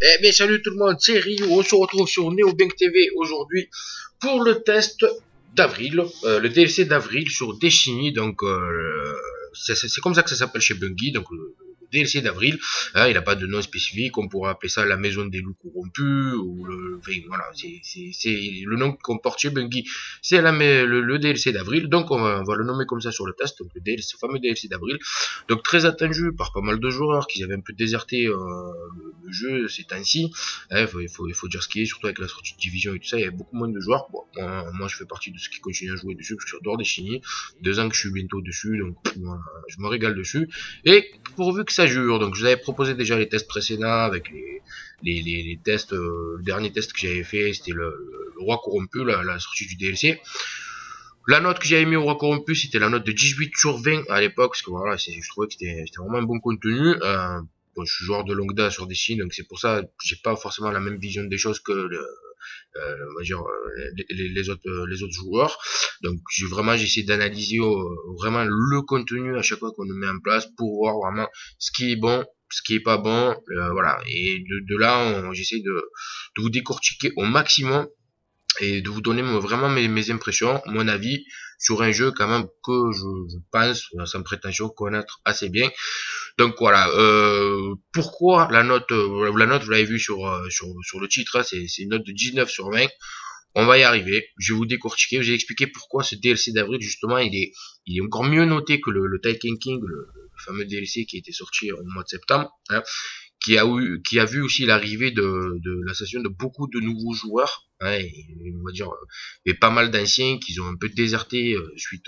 Eh bien, salut tout le monde, c'est Ryu. On se retrouve sur NeoBank TV aujourd'hui pour le test d'avril, le DLC d'avril sur Destiny. Donc, c'est comme ça que ça s'appelle chez Bungie. Donc, le DLC d'avril, hein, il n'a pas de nom spécifique. On pourrait appeler ça la maison des loups corrompus ou le, enfin, voilà, c'est le nom qu'on porte chez Bungie. C'est le DLC d'avril. Donc, on va le nommer comme ça sur le test. Donc, ce fameux DLC d'avril. Donc, très attendu par pas mal de joueurs qui avaient un peu déserté le jeu ces temps-ci. Il faut dire ce qui est, surtout avec la sortie de Division et tout ça, il y a beaucoup moins de joueurs. Bon, moi je fais partie de ceux qui continuent à jouer dessus parce que j'adore Destiny. 2 ans que je suis bientôt dessus, donc voilà, je me régale dessus. Et pourvu que ça jure, donc je vous avais proposé déjà les tests précédents avec les tests, le dernier test que j'avais fait, c'était le roi corrompu, la sortie du DLC. La note que j'avais mis au roi corrompu, c'était la note de 18 sur 20 à l'époque, parce que voilà, je trouvais que c'était vraiment un bon contenu. Bon, je suis joueur de longue date sur Destiny, donc c'est pour ça que j'ai pas forcément la même vision des choses que on va dire, les autres joueurs. Donc j'essaie d'analyser vraiment le contenu à chaque fois qu'on le met en place pour voir vraiment ce qui est bon, ce qui est pas bon, voilà. Et de là, j'essaie de vous décortiquer au maximum et de vous donner vraiment mes impressions, mon avis sur un jeu quand même que je pense, sans prétention, connaître assez bien. Donc voilà, pourquoi la note, vous l'avez vu sur le titre, hein, c'est une note de 19 sur 20. On va y arriver, je vais vous décortiquer, je vais expliquer pourquoi ce DLC d'avril justement il est encore mieux noté que le Taken King, le fameux DLC qui était sorti au mois de septembre, hein, qui a vu aussi l'arrivée de l'association de beaucoup de nouveaux joueurs, hein, et on va dire et pas mal d'anciens qui ont un peu déserté suite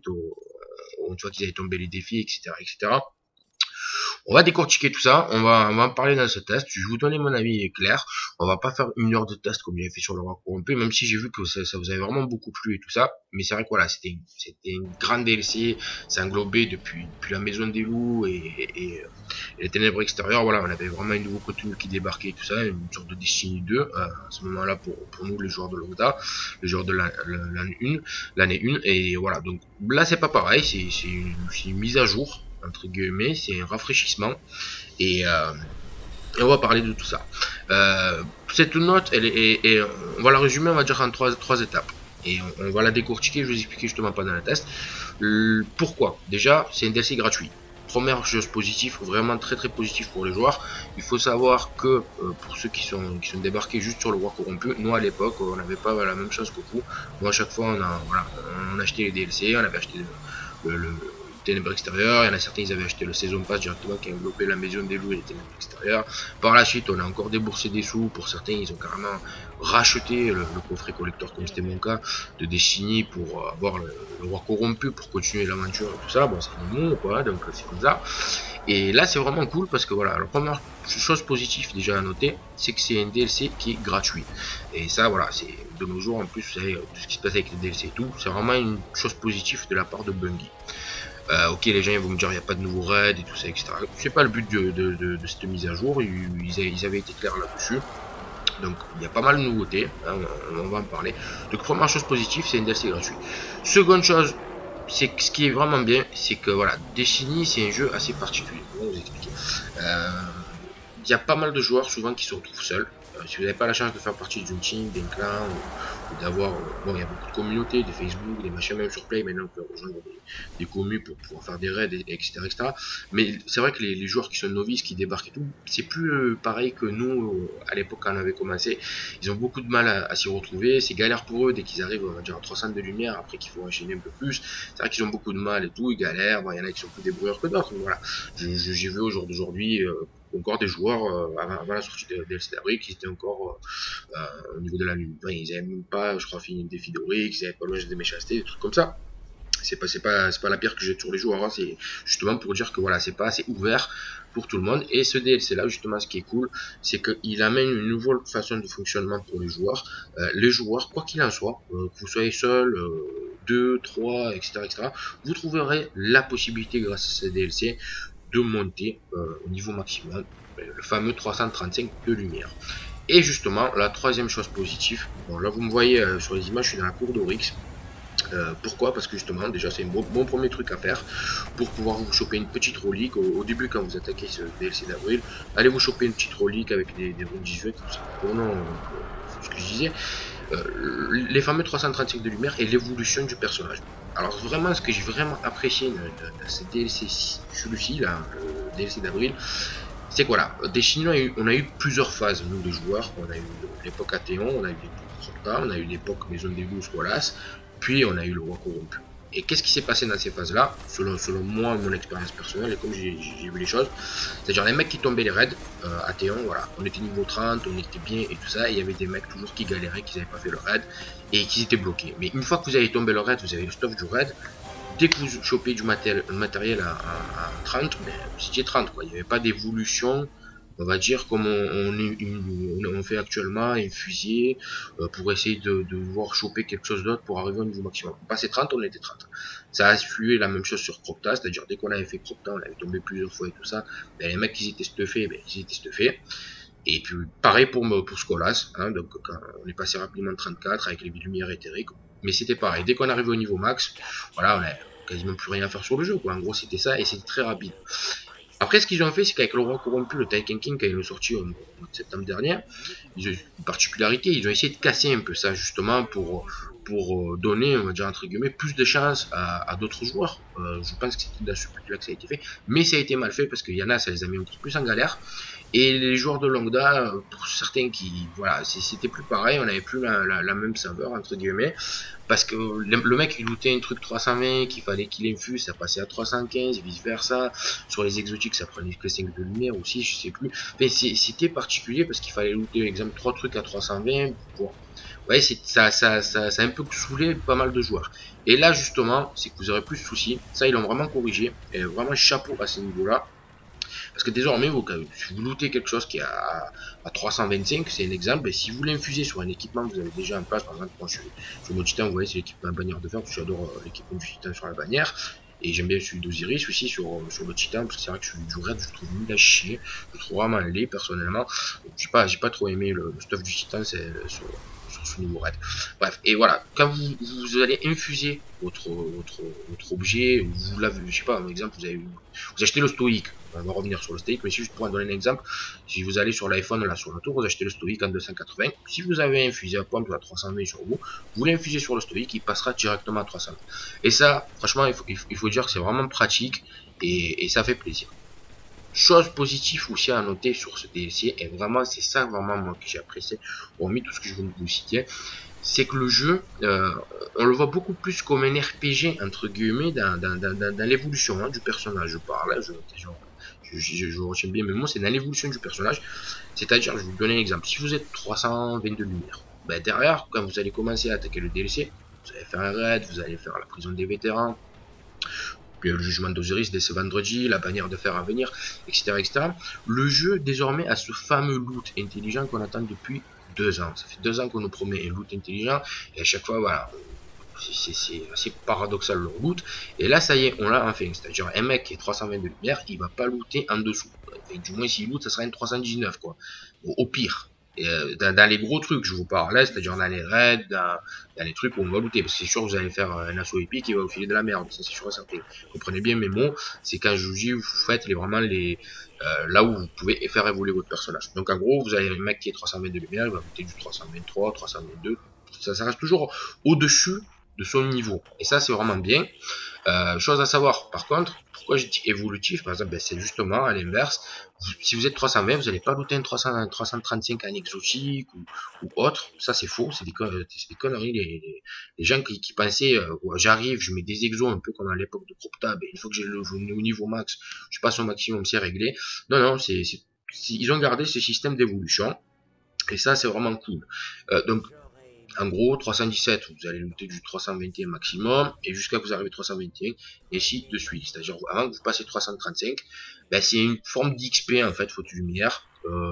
une fois qu'ils avaient tombé les défis, etc. On va décortiquer tout ça, on va en parler dans ce test, je vais vous donner mon avis clair, on va pas faire 1 heure de test comme j'avais fait sur le roi corrompu, même si j'ai vu que ça vous avait vraiment beaucoup plu et tout ça, mais c'est vrai que voilà, c'était une grande DLC, ça englobait depuis la maison des loups et les ténèbres extérieures, voilà, on avait vraiment un nouveau contenu qui débarquait et tout ça, une sorte de Destiny 2, à ce moment-là pour nous les joueurs de Longda, les joueurs de l'année 1, et voilà, donc là c'est pas pareil, c'est une mise à jour, entre guillemets, c'est un rafraîchissement et on va parler de tout ça. Cette note, on va la résumer, on va dire en trois étapes et on va la décortiquer. Je vais vous expliquer justement pendant le test pourquoi. Déjà, c'est un DLC gratuit. Première chose positive, vraiment très positif pour les joueurs. Il faut savoir que pour ceux qui sont débarqués juste sur le roi corrompu, nous à l'époque on n'avait pas la même chose que vous. Moi à chaque fois on achetait les DLC, on avait acheté le ténèbres extérieures, il y en a certains ils avaient acheté le saison pass directement qui englobait la maison des loups et les ténèbres extérieures. Par la suite on a encore déboursé des sous, pour certains ils ont carrément racheté le coffret collector comme c'était mon cas de Destiny pour avoir le roi corrompu pour continuer l'aventure et tout ça. Bon c'est mon quoi, donc c'est comme ça. Et là c'est vraiment cool parce que voilà, la première chose positive déjà à noter, c'est que c'est un DLC qui est gratuit. Et ça voilà, c'est de nos jours en plus, vous savez, tout ce qui se passe avec les DLC et tout, c'est vraiment une chose positive de la part de Bungie. Ok, les gens ils vont me dire il n'y a pas de nouveaux raids et tout ça, etc. C'est pas le but de cette mise à jour, ils avaient été clairs là-dessus. Donc il y a pas mal de nouveautés, hein, on va en parler. Donc première chose positive, c'est un DLC gratuit. Seconde chose, c'est que ce qui est vraiment bien, c'est que voilà, Destiny c'est un jeu assez particulier. On va vous expliquer. Il y a pas mal de joueurs souvent qui se retrouvent seuls. Si vous n'avez pas la chance de faire partie d'une team, d'un clan, ou d'avoir, bon, il y a beaucoup de communautés, des Facebook, des machins, même sur Play, maintenant on peut rejoindre des communes pour pouvoir faire des raids, etc. Mais c'est vrai que les joueurs qui sont novices, qui débarquent et tout, c'est plus pareil que nous, à l'époque quand on avait commencé. Ils ont beaucoup de mal à s'y retrouver, c'est galère pour eux dès qu'ils arrivent, on va dire, à 300 de lumière, après qu'il faut enchaîner un peu plus. C'est vrai qu'ils ont beaucoup de mal et tout, ils galèrent, bon, il y en a qui sont plus débrouilleurs que d'autres, mais voilà. J'ai vu au jour d'aujourd'hui, encore des joueurs avant la sortie de DLC d'avril qui étaient encore au niveau de la lune. Enfin, ils avaient même pas, je crois, fini le défi d'Orix, ils avaient pas loin des méchancetés, des trucs comme ça. C'est pas la pierre que j'ai sur les joueurs, hein. C'est justement pour dire que voilà, c'est pas assez ouvert pour tout le monde. Et ce DLC là, justement, ce qui est cool, c'est qu'il amène une nouvelle façon de fonctionnement pour les joueurs. Les joueurs, quoi qu'il en soit, que vous soyez seul, 2, 3, etc., vous trouverez la possibilité, grâce à ce DLC, de monter au niveau maximum, le fameux 335 de lumière. Et justement, la troisième chose positive, bon là vous me voyez sur les images, je suis dans la cour d'Orix. Pourquoi? Parce que justement, déjà c'est un bon premier truc à faire pour pouvoir vous choper une petite relique au début quand vous attaquez ce DLC d'avril. Allez vous choper une petite relique avec des runes 18, tout ça. Bon, non, ce que je disais, les fameux 335 de lumière et l'évolution du personnage. Alors vraiment, ce que j'ai vraiment apprécié de ce DLC, celui-ci, là, le DLC d'avril, c'est que voilà, des Chinois, on a eu plusieurs phases, nous les joueurs. On a eu l'époque Athéon, on a eu l'époque Crocta, on a eu l'époque Maison des Loups, Wallace, puis on a eu le roi corrompu. Et qu'est-ce qui s'est passé dans ces phases-là, selon moi, mon expérience personnelle et comme j'ai vu les choses, c'est-à-dire les mecs qui tombaient les raids, Athéon, voilà, on était niveau 30, on était bien et tout ça, et il y avait des mecs toujours qui galéraient, qui n'avaient pas fait le raid, et qui étaient bloqués. Mais une fois que vous avez tombé le raid, vous avez le stuff du raid, dès que vous chopez du matériel à 30, ben, c'était 30 quoi. Il n'y avait pas d'évolution, on va dire, comme on fait actuellement, un fusil, pour essayer de voir choper quelque chose d'autre pour arriver au niveau maximum. On passait 30, on était 30. Ça a suivi la même chose sur Crocta, c'est-à-dire dès qu'on avait fait Crocta, on avait tombé plusieurs fois et tout ça, ben, les mecs qui étaient stuffés, ben, ils étaient stuffés. Et puis pareil pour Skolas, hein, donc quand on est passé rapidement de 34 avec les lumières éthériques, mais c'était pareil, dès qu'on arrivait au niveau max, voilà, on a quasiment plus rien à faire sur le jeu, quoi. En gros c'était ça et c'était très rapide. Après ce qu'ils ont fait, c'est qu'avec le roi corrompu, le Taken King, quand il est sorti au mois de septembre dernier, ils ont une particularité, ils ont essayé de casser un peu ça justement pour donner, on va dire entre guillemets, plus de chance à d'autres joueurs. Je pense que c'était dans ce but-là que ça a été fait, mais ça a été mal fait parce qu'il y en a, ça les a mis un petit peu plus en galère. Et les joueurs de Lambda, pour certains qui, voilà, c'était plus pareil, on n'avait plus la même saveur, entre guillemets, parce que le mec il lootait un truc 320, qu'il fallait qu'il infuse, ça passait à 315, et vice versa. Sur les exotiques, ça prenait que 5 de lumière aussi, je sais plus. Enfin, c'était particulier parce qu'il fallait looter, par exemple, 3 trucs à 320 pour. Ouais, ça a un peu saoulé pas mal de joueurs. Et là, justement, c'est que vous aurez plus de soucis. Ça, ils l'ont vraiment corrigé. Et vraiment, chapeau à ce niveau-là. Parce que désormais, si vous lootez quelque chose qui est à 325, c'est un exemple, et si vous l'infusez sur un équipement que vous avez déjà en place, par exemple, moi je suis sur mon titan, vous voyez, c'est l'équipement bannière de fer, parce que j'adore l'équipement du titan sur la bannière, et j'aime bien celui d'Osiris aussi sur le titan, parce que c'est vrai que celui du raid, je le trouve nul à chier, je le trouve vraiment laid personnellement, j'ai pas trop aimé le stuff du titan, c'est sur ce niveau raid. Bref, et voilà, quand vous allez infuser votre objet, vous l'avez, je sais pas, un exemple, vous achetez le stoïque, on va revenir sur le stoïque, mais si juste pour en donner un exemple, si vous allez sur l'iPhone, là sur le tour, vous achetez le stoïque en 280, si vous avez un fusil à pompe à 320 sur vous, vous l'infusez sur le stoïque, il passera directement à 320. Et ça, franchement, il faut dire que c'est vraiment pratique, et ça fait plaisir. Chose positive aussi à noter sur ce DLC, et vraiment c'est ça vraiment moi que j'ai apprécié, hormis tout ce que je viens de vous citer, c'est que le jeu, on le voit beaucoup plus comme un RPG entre guillemets dans l'évolution hein, du personnage. Je parle, hein, je retiens bien mes mots, c'est dans l'évolution du personnage. C'est-à-dire, je vais vous donner un exemple. Si vous êtes 322 lumières, ben derrière, quand vous allez commencer à attaquer le DLC, vous allez faire un raid, vous allez faire la prison des vétérans, puis le jugement d'Osiris dès ce vendredi, la bannière de fer à venir, etc., etc. Le jeu désormais a ce fameux loot intelligent qu'on attend depuis 2 ans. Ça fait 2 ans qu'on nous promet un loot intelligent et à chaque fois, voilà, c'est assez paradoxal le loot. Et là, ça y est, on l'a enfin. C'est-à-dire un mec qui est 320 de lumière, il va pas looter en dessous. Et du moins, s'il loot, ça sera une 319 quoi. Au pire. Et dans les gros trucs, je vous parle là, c'est-à-dire dans les raids, dans les trucs où on va looter, parce que c'est sûr vous allez faire un assaut épique qui va vous filer de la merde, ça c'est sûr et certain. Comprenez bien mes mots, c'est quand je vous dis, vous faites vraiment là où vous pouvez faire évoluer votre personnage. Donc en gros, vous avez un mec qui est 320 de lumière, il va looter du 323, 322, ça reste toujours au-dessus de son niveau. Et ça c'est vraiment bien. Chose à savoir, par contre, pourquoi je dis évolutif, par exemple, ben, c'est justement à l'inverse. Si vous êtes 320, vous n'allez pas looter un 335 en exotique ou autre. Ça, c'est faux, c'est des conneries. Les gens qui pensaient, j'arrive, je mets des exos un peu comme à l'époque de Cropta, ben, une fois que j'ai le niveau max, je passe au maximum, c'est réglé. Non, non, ils ont gardé ce système d'évolution. Et ça, c'est vraiment cool. Donc, en gros, 317, vous allez looter du 321 maximum, et jusqu'à que vous arrivez à 321, et ainsi de suite. C'est-à-dire, avant que vous passez 335, ben, c'est une forme d'XP, en fait, faute lumière,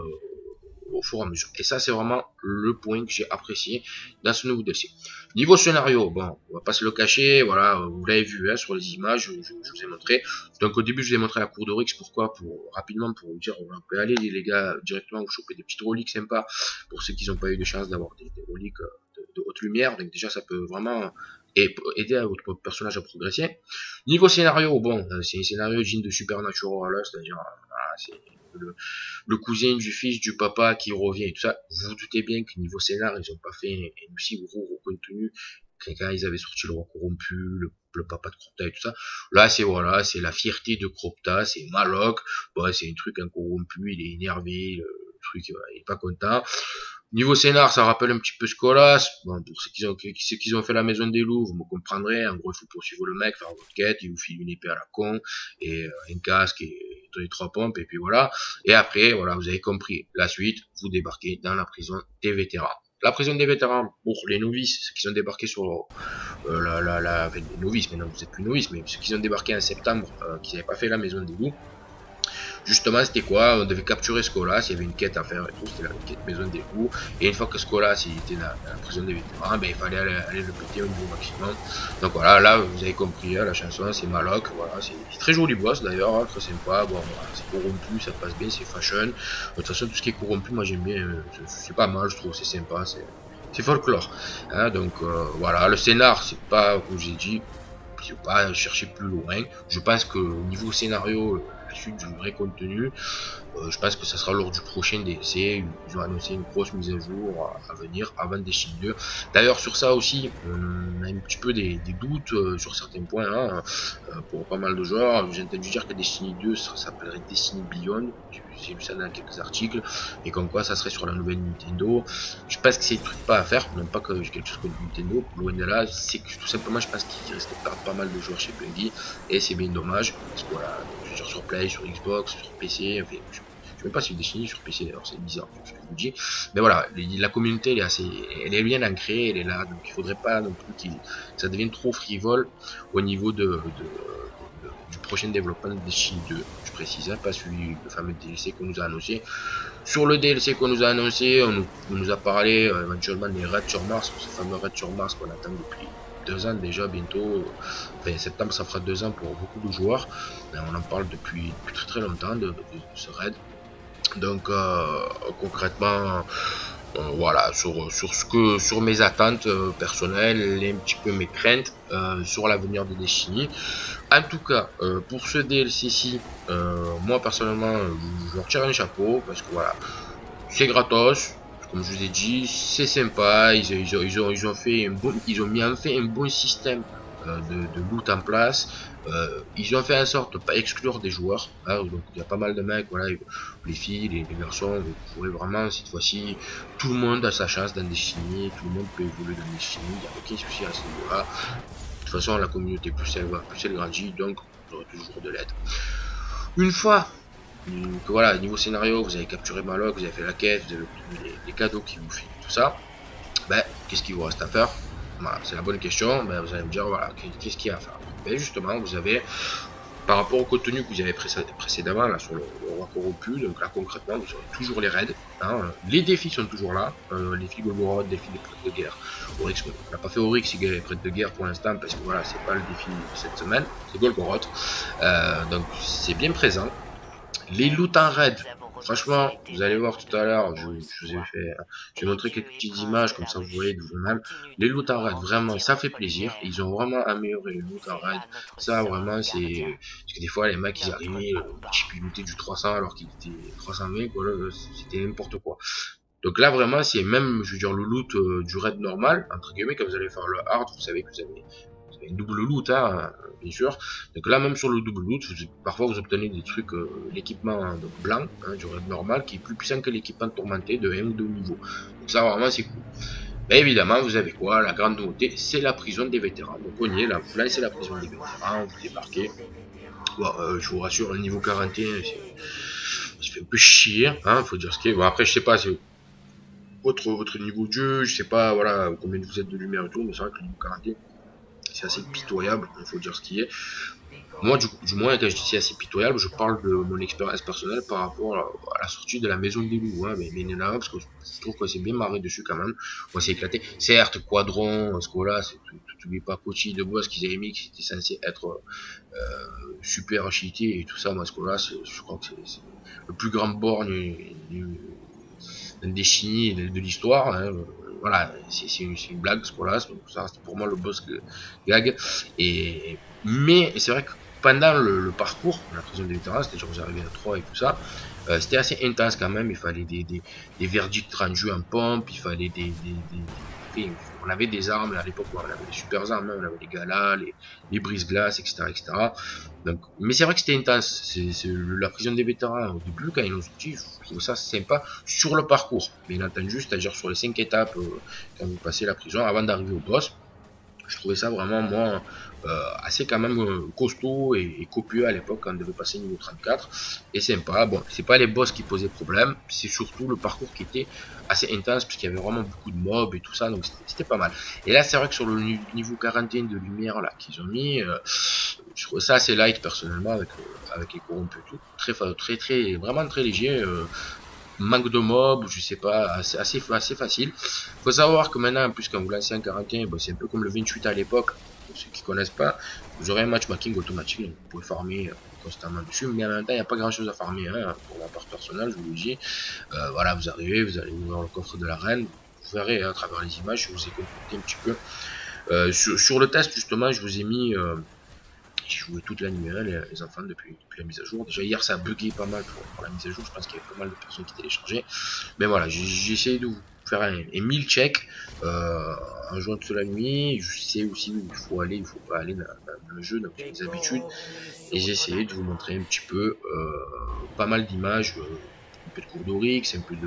au fur et à mesure. Et ça, c'est vraiment le point que j'ai apprécié dans ce nouveau DLC. Niveau scénario, bon, on va pas se le cacher, voilà, vous l'avez vu hein, sur les images, je vous ai montré. Donc au début, je vous ai montré la cour de Rix, pourquoi rapidement, pour vous dire, on peut aller les gars, directement vous choper des petites reliques sympas, pour ceux qui n'ont pas eu de chance d'avoir des reliques de haute lumière. Donc déjà, ça peut vraiment et aider à votre personnage à progresser. Niveau scénario, bon, c'est un scénario digne de Supernatural, c'est-à-dire c'est le cousin du fils du papa qui revient et tout ça. Vous vous doutez bien que niveau scénar, ils ont pas fait un aussi gros contenu quand ils avaient sorti le roi corrompu, le papa de Cropta et tout ça. Là, c'est voilà, c'est la fierté de Cropta, c'est Maloc, ouais, c'est un truc incorrompu, il est énervé, le truc, il est pas content. Niveau scénar, ça rappelle un petit peu Skolas. Bon, pour ceux qui ont fait la maison des loups, vous me comprendrez. En gros, il faut poursuivre le mec, faire votre quête, il vous file une épée à la con, et un casque, et les 3 pompes, et puis voilà. Et après, voilà, vous avez compris. La suite, vous débarquez dans la prison des vétérans. La prison des vétérans, pour les novices, ceux qui ont débarqué sur enfin, les novices, maintenant vous êtes plus novices, mais ceux qui ont débarqué en septembre, qui n'avaient pas fait la maison des loups, justement, c'était quoi? On devait capturer Skolas, il y avait une quête à faire et tout, c'était la quête maison des loups. Et une fois que Skolas il était dans la prison des vétérans, ben, il fallait aller le péter au niveau maximum. Donc voilà, là vous avez compris, hein, la chanson c'est Maloc, voilà, c'est très joli boss d'ailleurs, hein, très sympa. Bon, voilà, c'est corrompu, ça passe bien, c'est fashion. De toute façon, tout ce qui est corrompu, moi j'aime bien, c'est pas mal, je trouve, c'est sympa, c'est folklore. Hein, donc voilà, le scénar, c'est pas, comme j'ai dit, je vais pas chercher plus loin. Je pense que au niveau scénario, la suite du vrai contenu, je pense que ça sera lors du prochain DLC. Ils ont annoncé une grosse mise à jour à venir avant Destiny 2. D'ailleurs, sur ça aussi, on a un petit peu des doutes sur certains points. Hein, pour pas mal de joueurs, j'ai entendu dire que Destiny 2 ça s'appellerait Destiny Beyond. J'ai lu ça dans quelques articles. Et comme quoi ça serait sur la nouvelle Nintendo. Je pense que c'est des trucs pas à faire. Non pas que j'ai quelque chose contre Nintendo. Loin de là, c'est que tout simplement je pense qu'il risque de perdre pas mal de joueurs chez Bungie. Et c'est bien dommage. Parce que voilà, je veux dire, sur Play, sur Xbox, sur PC, enfin, je sais même pas si Destiny sur PC d'ailleurs, c'est bizarre ce que je vous dis. Mais voilà, la communauté elle est bien ancrée, elle est là, donc il faudrait pas non plus que ça devienne trop frivole au niveau du prochain développement de Destiny 2. Je précise, hein, pas celui le fameux DLC qu'on nous a annoncé. Sur le DLC qu'on nous a annoncé, on nous a parlé éventuellement des raids sur Mars, ce fameux raid sur Mars qu'on attend depuis 2 ans déjà bientôt. Enfin, septembre ça fera 2 ans pour beaucoup de joueurs. On en parle depuis très longtemps de ce raid. Donc concrètement, voilà, sur mes attentes personnelles et un petit peu mes craintes sur l'avenir de Destiny. En tout cas, pour ce DLC-ci, moi personnellement, je leur tire un chapeau parce que voilà, c'est gratos. Comme je vous ai dit, c'est sympa. Ils ont fait ils ont mis en fait un bon système de loot en place. Ils ont fait en sorte de pas exclure des joueurs. Hein, donc il y a pas mal de mecs, voilà, les filles, les garçons, vous pourrez vraiment cette fois-ci, tout le monde a sa chance dans Destiny, tout le monde peut évoluer dans Destiny, il n'y a aucun souci à ce niveau-là. De toute façon, la communauté plus elle va, plus elle grandit, donc vous aurez toujours de l'aide. Une fois que voilà, niveau scénario, vous avez capturé Maloc, vous avez fait la quête, vous avez obtenu les cadeaux qui vous filent, tout ça, ben, qu'est-ce qu'il vous reste à faire? Voilà, c'est la bonne question. Ben, vous allez me dire, voilà, qu'est-ce qu'il y a à faire? Ben, justement, vous avez, par rapport au contenu que vous avez précédemment, là, sur le roi corrompu, donc là, concrètement, vous aurez toujours les raids. Hein, les défis sont toujours là. Les défis Golgoroth, défis des prêtres de guerre. Oryx, on n'a pas fait Oryx et prêtres de guerre pour l'instant, parce que voilà, c'est pas le défi de cette semaine, c'est Golgoroth. Donc, c'est bien présent. Les loot en raid, franchement, vous allez voir tout à l'heure, je vous ai fait, je vais montrer quelques petites images, comme ça vous voyez de vous-même. Les loot en raid, vraiment, ça fait plaisir. Ils ont vraiment amélioré les loot en raid. Ça, vraiment, c'est, parce que des fois, les mecs, ils arrivaient, ils lootaient du 300 alors qu'il était 320, quoi, c'était n'importe quoi. Donc là, vraiment, c'est même, je veux dire, le loot du raid normal, entre guillemets, quand vous allez faire le hard, vous savez que vous avez une double loot, hein, bien sûr. Donc là, même sur le double loot, parfois vous obtenez des trucs, l'équipement blanc, hein, du raid normal, qui est plus puissant que l'équipement tourmenté de 1 ou 2 niveaux. Donc ça, vraiment, c'est cool. Mais évidemment, vous avez quoi? La grande nouveauté, c'est la prison des vétérans. Donc on y est, là, vous lancez la prison des vétérans, vous débarquez. Bon, je vous rassure, le niveau 41, ça fait un peu chier, hein, faut dire ce qui est. Bon, après, je sais pas, c'est votre niveau de jeu, je sais pas, voilà, combien vous êtes de lumière et tout, mais c'est vrai que le niveau 41, c'est assez pitoyable, il faut dire ce qui est. Moi, du moins, quand je dis c'est assez pitoyable, je parle de mon expérience personnelle par rapport à la sortie de la maison des loups, hein, mais il y en a un, parce que je trouve que c'est bien marré dessus quand même. Moi, c'est éclaté. Certes, Quadron, ce là tu n'oublies pas Cochi de boss qu'ils avaient mis, qui était censé être super cheaté et tout ça. Moi, ce là je crois que c'est le plus grand borgne des Destiny de l'histoire. Hein. voilà, c'est une blague ce là, donc ça reste pour moi le boss gag. Mais c'est vrai que pendant le parcours, la prison des vétérans, c'est-à-dire vous arrivez à 3 et tout ça, c'était assez intense quand même. Il fallait des verdicts rendus en pompe, il fallait on avait des armes à l'époque, on avait des super armes, on avait les galas, les brise-glaces, etc. Donc, mais c'est vrai que c'était intense. C'est la prison des vétérans au début, quand ils nous ont sorti, je trouve ça sympa sur le parcours. Bien entendu, c'est-à-dire sur les 5 étapes, quand vous passez la prison, avant d'arriver au boss. Je trouvais ça vraiment, moi, assez quand même costaud et copieux à l'époque quand on devait passer niveau 34. Et sympa. Bon, c'est pas les boss qui posaient problème, c'est surtout le parcours qui était assez intense, puisqu'il y avait vraiment beaucoup de mobs et tout ça, donc c'était pas mal. Et là, c'est vrai que sur le niveau 41 de lumière là qu'ils ont mis, je trouve ça assez light personnellement avec les corrompus et tout. Vraiment très léger. Manque de mobs, je sais pas, assez facile. Faut savoir que maintenant, en plus, quand vous lancez un 41, bah, c'est un peu comme le 28 à l'époque. Pour ceux qui connaissent pas, vous aurez un matchmaking automatique, donc vous pouvez farmer constamment dessus, mais en même temps, il n'y a pas grand chose à farmer, hein, pour ma part personnelle, je vous le dis. Voilà, vous arrivez, vous allez ouvrir le coffre de la reine, vous verrez à travers les images, je vous ai concocté un petit peu. Sur le test, justement, je vous ai mis. J'ai joué toute la nuit, les enfants, depuis la mise à jour. Déjà hier ça a bugué pas mal pour la mise à jour, je pense qu'il y avait pas mal de personnes qui téléchargeaient. Mais voilà, j'ai essayé de vous faire un 1000 checks en jouant toute la nuit. Je sais aussi où il faut aller, il faut pas aller dans le jeu, dans les habitudes. Et j'ai essayé de vous montrer un petit peu pas mal d'images, un peu de cours d'Orix, un peu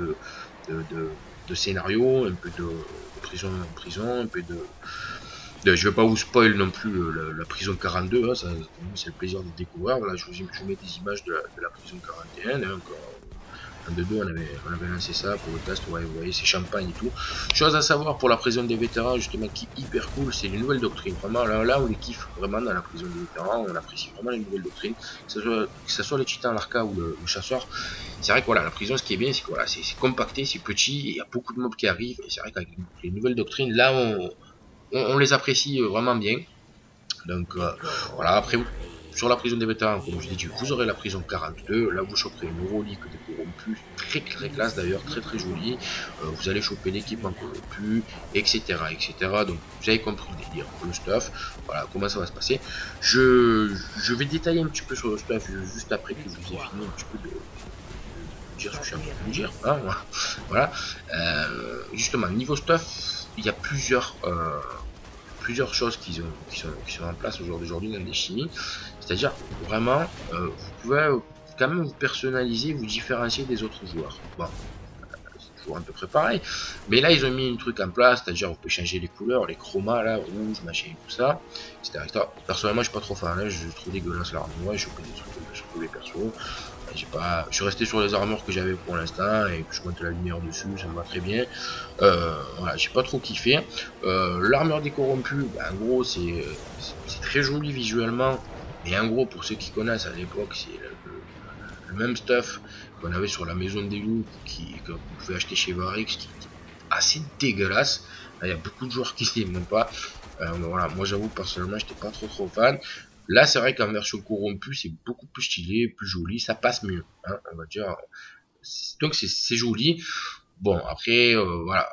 de scénario, un peu de prison en prison, un peu de... Je vais pas vous spoil non plus la prison 42, hein, c'est le plaisir de découvrir. Voilà, je vous mets des images de la prison 41. Hein, en 2-2, on avait lancé ça pour le test. Ouais, vous voyez, c'est champagne et tout. Chose à savoir pour la prison des vétérans, justement, qui est hyper cool, c'est les nouvelles doctrines. Vraiment, là on les kiffe vraiment dans la prison des vétérans. On apprécie vraiment les nouvelles doctrines, que ce soit les titans, l'arca ou le chasseur. C'est vrai que voilà, la prison, ce qui est bien, c'est que voilà, c'est compacté, c'est petit, il y a beaucoup de mobs qui arrivent. Et c'est vrai qu'avec les nouvelles doctrines, là, on les apprécie vraiment bien. Donc voilà, après sur la prison des vétérans, comme je l'ai dit, vous aurez la prison 42. Là vous choperez une relique des corrompus, très classe d'ailleurs, très jolie. Vous allez choper l'équipement corrompu, etc. Donc vous avez compris le délire, le stuff. Voilà comment ça va se passer. Je vais détailler un petit peu sur le stuff juste après que je vous ai fini un petit peu de dire ce que je suis en train de vous dire. Hein, voilà. Justement, niveau stuff, il y a plusieurs choses qui sont en place aujourd'hui dans des chimies. C'est-à-dire, vraiment, vous pouvez quand même vous personnaliser, vous différencier des autres joueurs. Bon, c'est toujours à peu près pareil. Mais là, ils ont mis un truc en place, c'est-à-dire, vous pouvez changer les couleurs, les chromas, là, rouge, machin, tout ça. etc. Personnellement, je suis pas trop fan, hein, je trouve dégueulasse l'armure, je fais des trucs sur tous les persos. Je suis resté sur les armures que j'avais pour l'instant et que je monte la lumière dessus, ça me va très bien. Voilà, j'ai pas trop kiffé. L'armure des corrompus, bah, en gros, c'est très joli visuellement. Et en gros, pour ceux qui connaissent à l'époque, c'est le même stuff qu'on avait sur la maison des loups que vous pouvez acheter chez Varix, qui est assez dégueulasse. Là, il y a beaucoup de joueurs qui s'aiment pas. Voilà, moi j'avoue personnellement, j'étais pas trop fan. Là, c'est vrai qu'en version corrompue, c'est beaucoup plus stylé, plus joli, ça passe mieux, hein, on va dire. Donc c'est joli. Bon, après, voilà,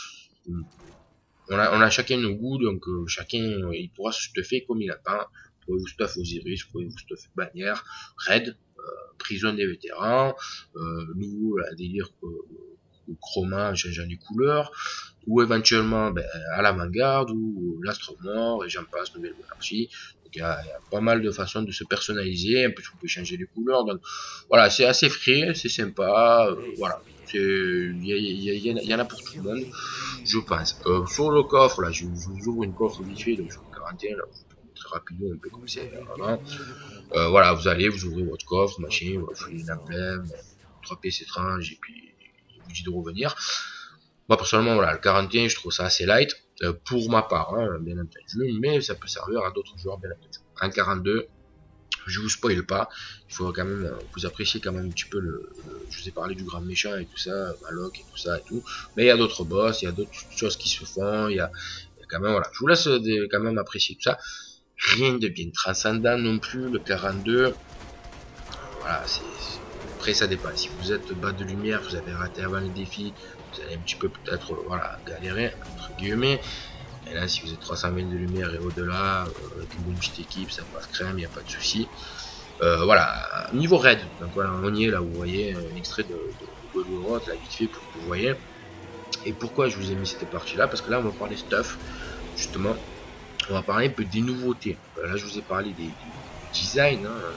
on a chacun nos goûts, donc chacun il pourra se stuffer comme il attend. Vous pouvez vous stuff Osiris, vous pouvez vous stuff Bannière, Raid, Prison des vétérans, nouveau délire chroma en changeant les couleurs, ou éventuellement à l'avant-garde, ou l'astre mort, et j'en passe, nouvelle monarchie. Donc il y a pas mal de façons de se personnaliser, en plus vous pouvez changer les couleurs, donc voilà, c'est assez frais, c'est sympa, voilà. Il y en a pour tout le monde, je pense. Sur le coffre, là, je vous ouvre une coffre vite fait, donc sur le 41, là, très rapidement, un peu comme c'est avant. Voilà, vous ouvrez votre coffre, machin, vous faites une emblème, 3 pièces étranges, et puis il vous dit de revenir. Moi personnellement, voilà, le 41, je trouve ça assez light, pour ma part, hein, bien entendu, mais ça peut servir à d'autres joueurs, bien entendu. Un 42, je vous spoil pas, il faut quand même, vous appréciez quand même un petit peu je vous ai parlé du grand méchant et tout ça, Maloc et tout ça et tout, mais il y a d'autres boss, il y a d'autres choses qui se font, il y a quand même, voilà, je vous laisse quand même apprécier tout ça. Rien de bien transcendant non plus, le 42, voilà, après ça dépend, si vous êtes bas de lumière, vous avez raté avant le défi, vous allez un petit peu peut-être voilà, galérer, entre guillemets. Et là, si vous êtes 320 de lumière et au-delà, avec une bonne petite équipe, ça passe crème, il n'y a pas de souci. Voilà, niveau raid, donc voilà, on y est là, vous voyez un extrait de Golgoroth, là, vite fait, pour que vous voyez. Et pourquoi je vous ai mis cette partie-là? Parce que là, on va parler stuff, justement. On va parler un peu des nouveautés. Là, je vous ai parlé du design, hein,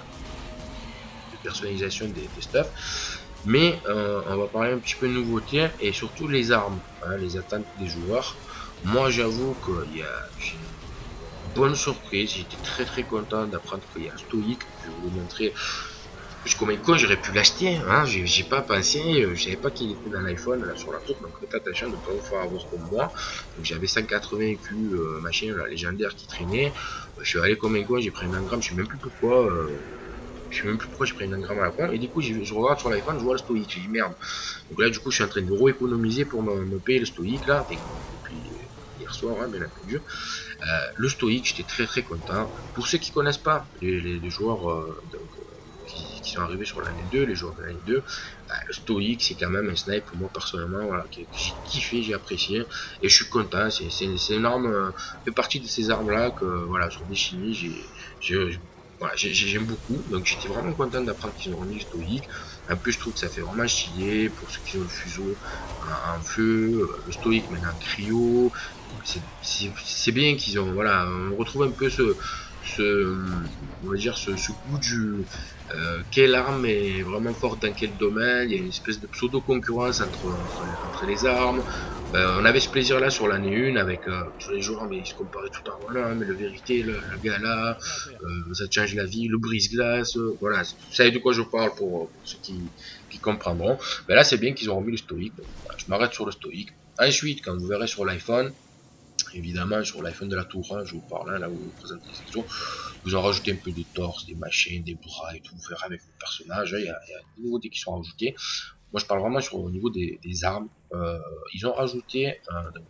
de personnalisation des stuff. Mais on va parler un petit peu de nouveautés et surtout les armes, hein, les attentes des joueurs. Moi, j'avoue qu'il y a une bonne surprise. J'étais très content d'apprendre qu'il y a un stoïque. Je vais vous le montrer. Je comme un con, j'aurais pu l'acheter, hein, j'ai pas pensé, je savais pas qu'il était dans l'iPhone là sur la tour, donc faites attention de ne pas vous faire avoir comme moi. Donc j'avais 180 Q machin là, légendaire qui traînait, je suis allé comme un con, j'ai pris un engramme, je sais même plus pourquoi, j'ai pris un engramme à la con, et du coup je regarde sur l'iPhone, je vois le stoïque, j'ai dit merde. Donc là du coup je suis en train de rééconomiser pour me payer le stoïque là, depuis hier soir, hein, bien entendu. Le stoïque, j'étais très content. Pour ceux qui connaissent pas les joueurs qui sont arrivés sur l'année 2, les joueurs de l'année 2, le stoïque c'est quand même un snipe pour moi personnellement, voilà, que j'ai kiffé, j'ai apprécié et je suis content. C'est une arme, fait partie de ces armes là que voilà, sur Destiny voilà, j'aime beaucoup, donc j'étais vraiment content d'apprendre qu'ils ont remis le stoïque. En plus je trouve que ça fait vraiment stylé pour ceux qui ont le fuseau en feu, le stoïque maintenant en cryo. C'est bien qu'ils ont, voilà, on retrouve un peu on va dire ce goût du quelle arme est vraiment forte dans quel domaine. Il y a une espèce de pseudo concurrence entre les armes. On avait ce plaisir là sur l'année 1 avec tous les joueurs, mais ils se comparaient tout le temps. Voilà, mais la vérité, le gars là, ça change la vie, le brise-glace, voilà, vous savez de quoi je parle pour ceux qui comprendront. Mais là, c'est bien qu'ils ont remis le stoïque. Donc, voilà, je m'arrête sur le stoïque. Ensuite, quand vous verrez sur l'iPhone, évidemment, sur l'iPhone de la tour 1, je vous parle, hein, là où vous présentez les exos, vous en rajoutez un peu de torse, des machines, des bras et tout, vous verrez avec vos personnages, il y a des nouveautés qui sont rajoutées. Moi, je parle vraiment au niveau des armes. Ils ont rajouté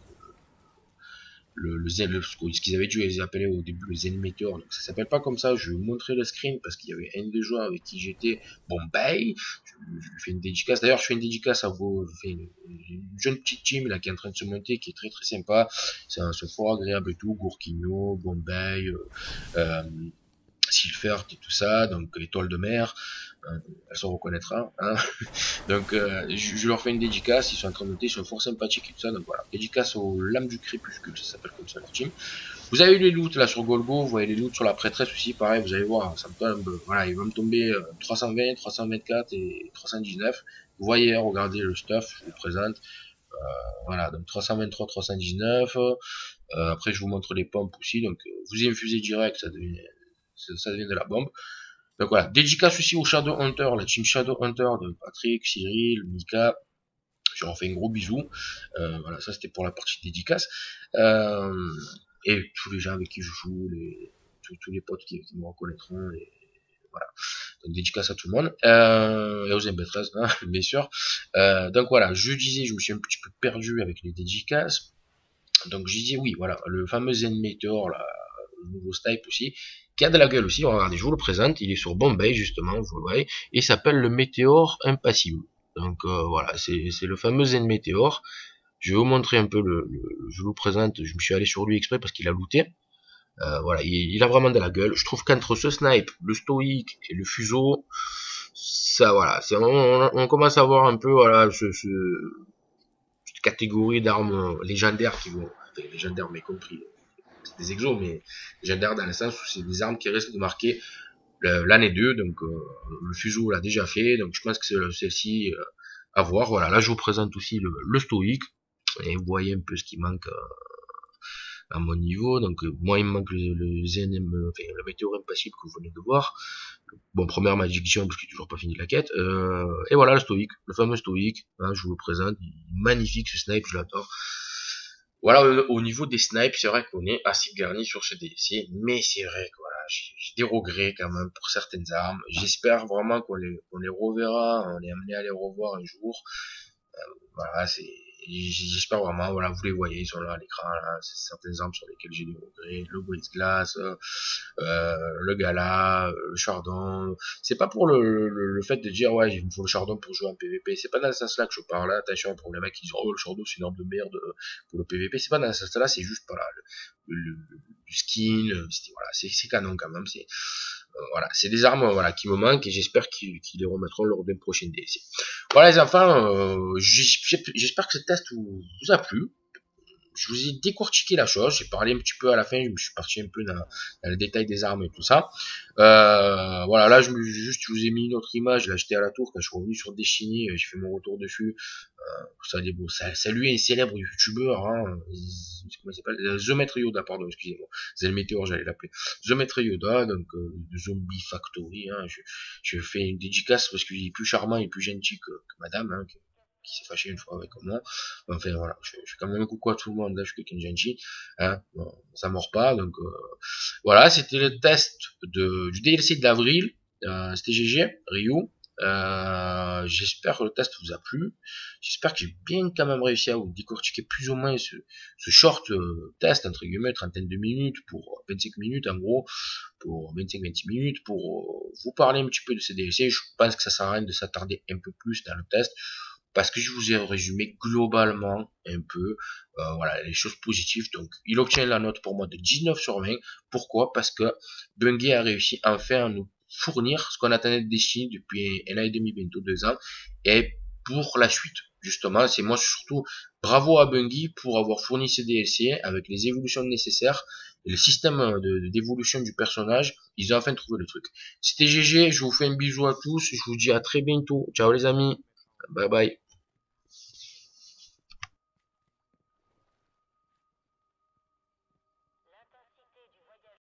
ce qu'ils avaient dû les appeler au début le Zen Meteor, donc ça s'appelle pas comme ça. Je vais vous montrer le screen parce qu'il y avait un des joueurs avec qui j'étais, Bombay. Je lui fais une dédicace, d'ailleurs je fais une dédicace à vous, je fais une jeune petite team là qui est en train de se monter, qui est très sympa, c'est fort agréable et tout, Gourquino, Bombay, Silfert et tout ça, donc étoile de mer, elle se reconnaîtra, hein. Donc je leur fais une dédicace, ils sont en train de noter, ils sont fort sympathiques et tout ça, donc voilà, dédicace aux lames du crépuscule, ça s'appelle comme ça leur team. Vous avez eu les loots là sur Golgo, vous voyez les loots sur la prêtresse aussi, pareil, vous allez voir, ça me tombe, voilà, il va me tomber 320, 324 et 319. Vous voyez, regardez le stuff, je vous présente, voilà, donc 323, 319, après je vous montre les pompes aussi, donc vous y infusez direct, ça devient de la bombe. Donc voilà, dédicace aussi au Shadow Hunter, la team Shadow Hunter de Patrick, Cyril, Mika. Je leur fais un gros bisou. Voilà, ça c'était pour la partie dédicace. Et tous les gens avec qui je joue, tous les potes qui me reconnaîtront. Et voilà. Donc dédicace à tout le monde. Et aux MB13, hein, bien sûr. Donc voilà, je disais, je me suis un petit peu perdu avec les dédicaces. Donc je disais oui, voilà, le fameux Zen Meteor, là, le nouveau Stipe aussi, qui a de la gueule aussi. Regardez, je vous le présente, il est sur Bombay justement, vous le voyez, et il s'appelle le Météor Impassible. Donc voilà, c'est le fameux Zen Météor. Je vais vous montrer un peu je vous le présente, je me suis allé sur lui exprès parce qu'il a looté. Voilà, il a vraiment de la gueule. Je trouve qu'entre ce snipe, le stoïque et le fuseau, ça voilà, on commence à voir un peu voilà cette catégorie d'armes légendaires qui vont, enfin, légendaires mais compris, des exos, mais légendaires dans le sens où c'est des armes qui risquent de marquer l'année 2, donc le fuseau l'a déjà fait, donc je pense que c'est celle-ci à voir. Voilà, là je vous présente aussi le stoïque, et vous voyez un peu ce qui manque à mon niveau. Donc moi il me manque le ZNM, enfin le météore impassible que vous venez de voir. Bon, première Magic Jump parce qu'il est toujours pas fini la quête. Et voilà le stoïque, le fameux stoïque, hein, je vous le présente, magnifique ce snipe, je l'adore. Voilà, au niveau des snipes, c'est vrai qu'on est assez garni sur ce DLC, mais c'est vrai que voilà, j'ai des regrets quand même pour certaines armes. J'espère vraiment qu'on les reverra, on est amené à les revoir un jour. Voilà, j'espère vraiment, voilà, vous les voyez, ils sont là à l'écran, là, c'est certaines armes sur lesquelles j'ai des regrets, le brise-glace, le gala, le chardon. C'est pas pour le fait de dire, ouais, il me faut le chardon pour jouer en PVP, c'est pas dans ce sens-là que je parle, là, attention, pour les mecs qui disent, oh, le chardon, c'est une arme de merde pour le PVP, c'est pas dans ce sens-là, c'est juste, voilà, le skin, voilà, c'est canon quand même, voilà, c'est des armes voilà qui me manquent et j'espère qu'ils les remettront lors d'un prochain DLC. Voilà les enfants, j'espère que ce test vous a plu. Je vous ai décortiqué la chose, j'ai parlé un petit peu à la fin, je me suis parti un peu dans le détail des armes et tout ça. Voilà, là je vous ai mis une autre image, là j'étais à la tour quand je suis revenu sur Destiny, j'ai fait mon retour dessus. Salut un célèbre youtubeur, hein, comment il s'appelle, The Maître Yoda, pardon, excusez-moi, c'est le météore, j'allais l'appeler, The Maître Yoda, donc de Zombie Factory, hein, je fais une dédicace parce qu'il est plus charmant et plus gentil que madame, hein, qui s'est fâché une fois avec moi. Enfin voilà, je fais quand même un coucou à tout le monde, là je suis quelqu'un de gentil, hein, bon, ça mord pas, donc voilà, c'était le test du DLC d'avril, c'était GG, Ryu. J'espère que le test vous a plu. J'espère que j'ai bien quand même réussi à vous décortiquer plus ou moins ce short test, entre guillemets, trentaine de minutes pour 25 minutes en gros, pour 25-26 minutes, pour vous parler un petit peu de ces DLC. Je pense que ça sert à rien de s'attarder un peu plus dans le test, parce que je vous ai résumé globalement un peu voilà, les choses positives. Donc il obtient la note pour moi de 19 sur 20. Pourquoi? Parce que Bungie a réussi enfin à nous fournir ce qu'on attendait de Destiny depuis 1 an et demi, bientôt 2 ans, et pour la suite. Justement, c'est moi surtout bravo à Bungie pour avoir fourni ces DLC avec les évolutions nécessaires et le système d'évolution du personnage. Ils ont enfin trouvé le truc. C'était GG, je vous fais un bisou à tous, je vous dis à très bientôt. Ciao les amis, bye bye.